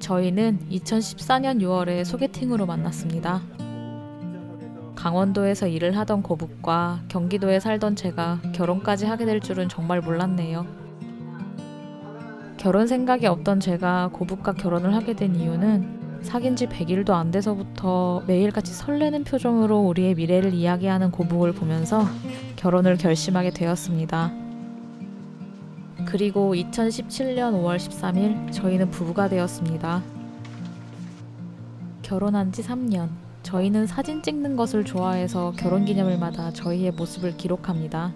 저희는 2014년 6월에 소개팅으로 만났습니다. 강원도에서 일을 하던 고북과 경기도에 살던 제가 결혼까지 하게 될 줄은 정말 몰랐네요. 결혼 생각이 없던 제가 고북과 결혼을 하게 된 이유는 사귄 지 100일도 안 돼서부터 매일같이 설레는 표정으로 우리의 미래를 이야기하는 고북을 보면서 결혼을 결심하게 되었습니다. 그리고 2017년 5월 13일 저희는 부부가 되었습니다. 결혼한 지 3년. 저희는 사진 찍는 것을 좋아해서 결혼기념일마다 저희의 모습을 기록합니다.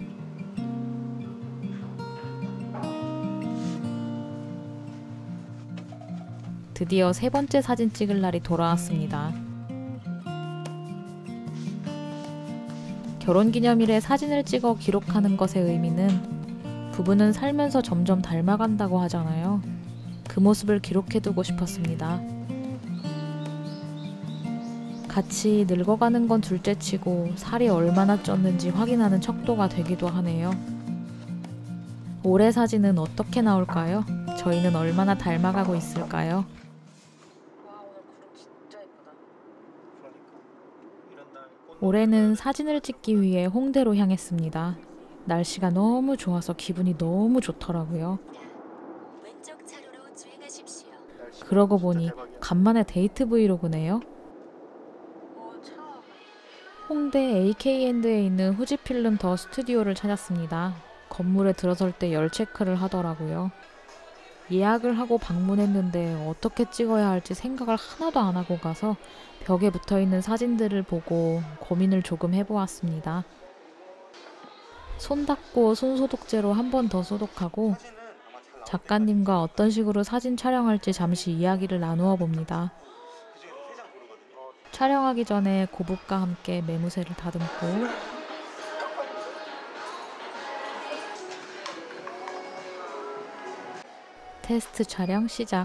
드디어 세 번째 사진 찍을 날이 돌아왔습니다. 결혼기념일에 사진을 찍어 기록하는 것의 의미는 부부는 살면서 점점 닮아간다고 하잖아요. 그 모습을 기록해두고 싶었습니다. 같이 늙어가는 건 둘째치고 살이 얼마나 쪘는지 확인하는 척도가 되기도 하네요. 올해 사진은 어떻게 나올까요? 저희는 얼마나 닮아가고 있을까요? 올해는 사진을 찍기 위해 홍대로 향했습니다. 날씨가 너무 좋아서 기분이 너무 좋더라고요. 그러고 보니 간만에 데이트 브이로그네요. 홍대 AK랜드에 있는 후지필름 더 스튜디오를 찾았습니다. 건물에 들어설 때 열 체크를 하더라고요. 예약을 하고 방문했는데 어떻게 찍어야 할지 생각을 하나도 안 하고 가서 벽에 붙어있는 사진들을 보고 고민을 조금 해보았습니다. 손 닦고 손소독제로 한 번 더 소독하고 작가님과 어떤 식으로 사진 촬영할지 잠시 이야기를 나누어 봅니다. 촬영하기 전에 고북과 함께 매무새를 다듬고 테스트 촬영 시작.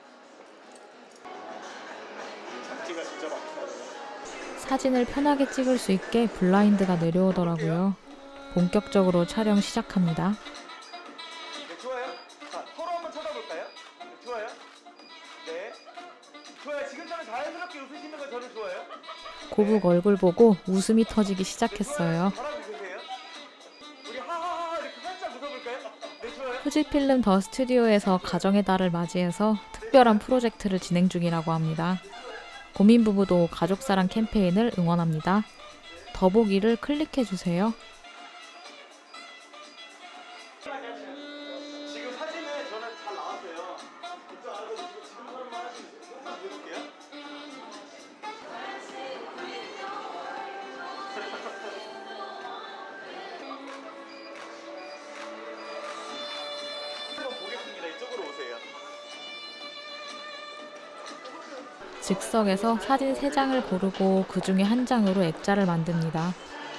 사진을 편하게 찍을 수 있게 블라인드가 내려오더라고요. 본격적으로 촬영 시작합니다. 네, 좋아요. 자, 서로 한번 쳐다볼까요? 네, 좋아요. 네. 좋아요. 지금처럼 자연스럽게 웃으시는 거 저는 좋아요. 고북 얼굴 보고 웃음이 터지기 시작했어요. 잘하고 계세요. 우리 하하하 이렇게 살짝 웃어볼까요? 네, 좋아요. 후지필름 더 스튜디오에서 가정의 달을 맞이해서 특별한 프로젝트를 진행 중이라고 합니다. 고민 부부도 가족사랑 캠페인을 응원합니다. 더보기를 클릭해주세요. 지금 사진은 저는 잘 나왔어요. 걱정 안 해도 지금 서로만 하시면 돼요. 영상 보여줄게요. 한번 보겠습니다. 이쪽으로 오세요. 즉석에서 사진 3장을 고르고 그 중에 한 장으로 액자를 만듭니다.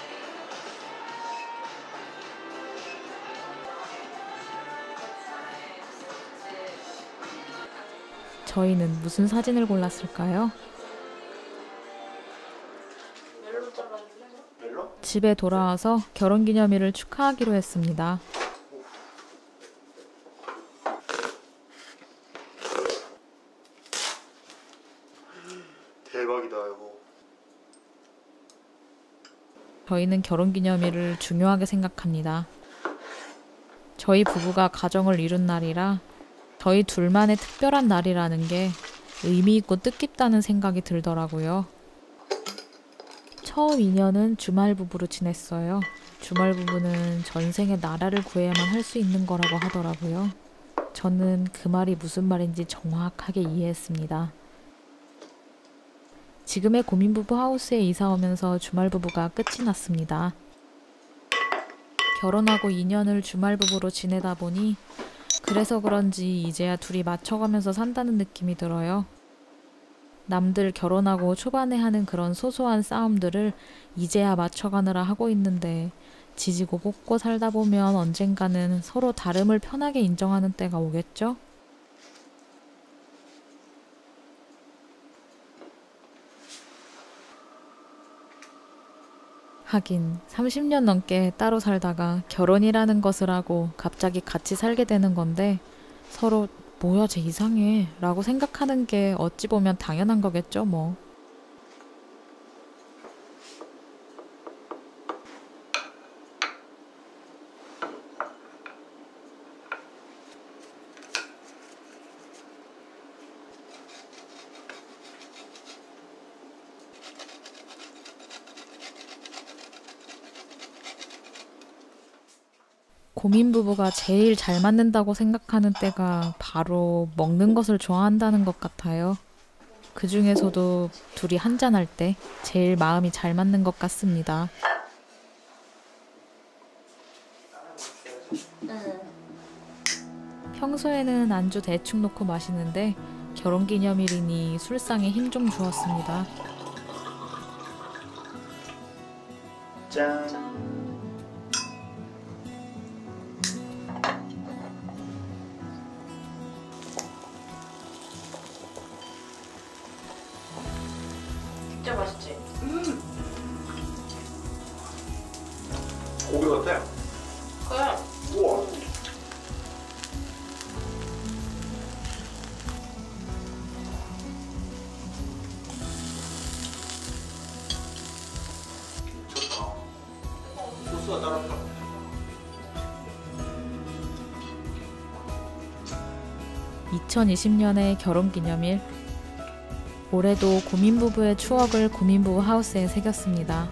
저희는 무슨 사진을 골랐을까요? 집에 돌아와서 결혼기념일을 축하하기로 했습니다. 대박이다 이거. 저희는 결혼기념일을 중요하게 생각합니다. 저희 부부가 가정을 이룬 날이라 저희 둘만의 특별한 날이라는 게 의미 있고 뜻깊다는 생각이 들더라고요. 처음 인연은 주말 부부로 지냈어요. 주말 부부는 전생에 나라를 구해야만 할 수 있는 거라고 하더라고요. 저는 그 말이 무슨 말인지 정확하게 이해했습니다. 지금의 고민부부 하우스에 이사 오면서 주말 부부가 끝이 났습니다. 결혼하고 2년을 주말 부부로 지내다 보니 그래서 그런지 이제야 둘이 맞춰가면서 산다는 느낌이 들어요. 남들 결혼하고 초반에 하는 그런 소소한 싸움들을 이제야 맞춰가느라 하고 있는데 지지고 볶고 살다 보면 언젠가는 서로 다름을 편하게 인정하는 때가 오겠죠? 하긴 30년 넘게 따로 살다가 결혼이라는 것을 하고 갑자기 같이 살게 되는 건데 서로 뭐야 쟤 이상해 라고 생각하는 게 어찌 보면 당연한 거겠죠 뭐. 고민 부부가 제일 잘 맞는다고 생각하는 때가 바로 먹는 것을 좋아한다는 것 같아요. 그 중에서도 둘이 한잔할 때 제일 마음이 잘 맞는 것 같습니다. 평소에는 안주 대충 놓고 마시는데 결혼기념일이니 술상에 힘 좀 주었습니다. 짠. 진짜 맛있지? 고기 같아. 그래. 우와. 미쳤다. 소스가 따랐다. (2020년의) 결혼기념일. 올해도 고민부부의 추억을 고민부부 하우스에 새겼습니다.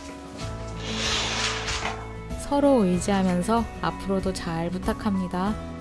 서로 의지하면서 앞으로도 잘 부탁합니다.